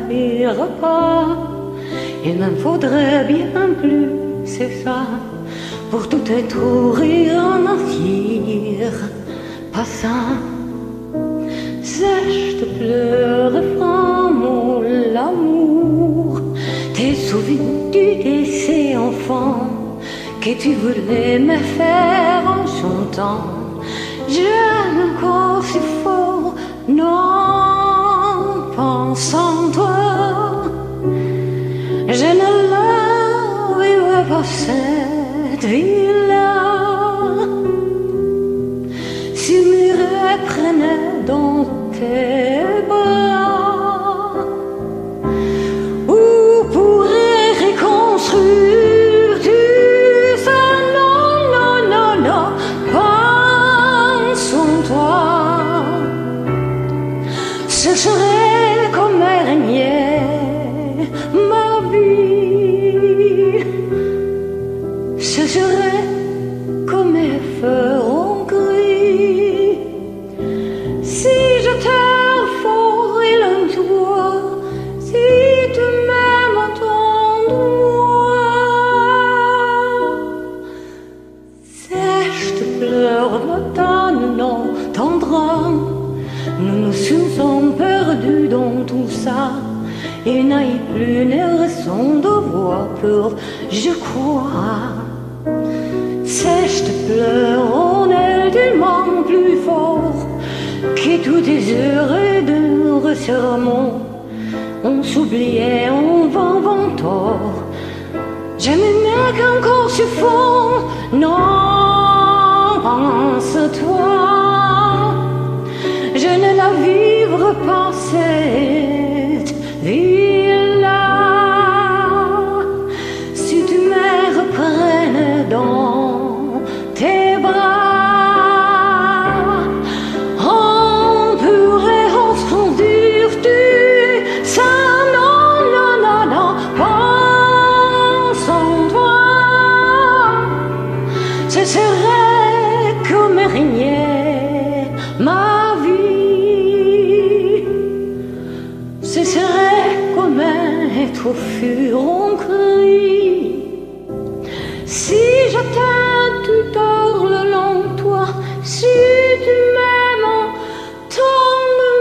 n'oubliera pas. Il m'en faudrait bien plus, c'est ça, pour tout étourir en entier. Passant, sèche de pleurs, franc mon l'amour. T'es souvenu de ces enfants que tu voulais me faire en chantant. J'aime encore si fort, non, pense en toi. Je ne la vivrai pas cette vie-là. Si me reprenais dans tes bras, ou pourrais reconstruire tout ça, non, non, non, non, pense en toi. Ce serait comme régner ma vie. Ce serait comme un feu en gris. Si je t'aime fort et en toi, si tu m'aimes autant de moi, sèche de pleurs, matin, non, tendra. Nous nous sommes perdus dans tout ça. Il n'y a plus de raison de voir peur, je crois. Sèche de pleurs, on est tellement plus fort que tout désir de resserrement. On s'oubliait, on va tort. J'aime mieux qu'encore si fort, non, pense-toi. Je ne la vivrai pas cette vie-là. Si tu me reprenais dans tes bras, on pourrait reconstruire tout ça, non, non, non, non, pense en toi. Ce serait comme régner ma vie. Ce serait comme être fur en cri. Si je t'aime tout hors le long de toi, si tu m'aimes tant de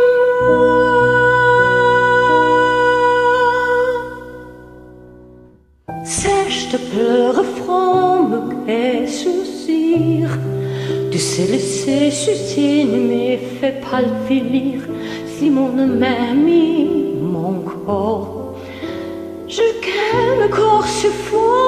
moi. Sèche de pleurs francs et sourcils. Tu sais laisser sucer ne me fait pas le finir. Si mon ami, mon corps, je t'aime encore si fort.